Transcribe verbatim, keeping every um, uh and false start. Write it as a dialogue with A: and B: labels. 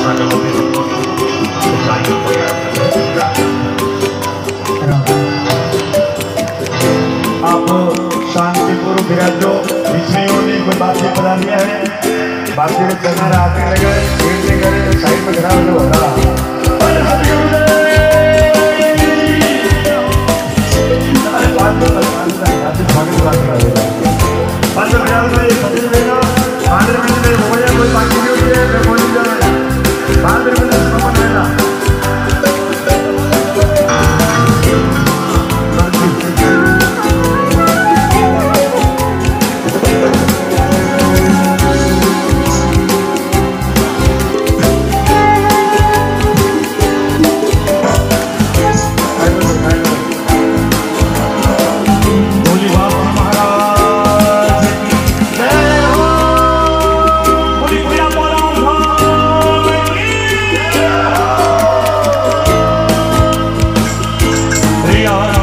A: शांतिपूर्वक विराजो विषयों ने कोई बातें बता दिया है बातें करना आते लगे खेलने करे साइड में खड़ा होगा
B: We are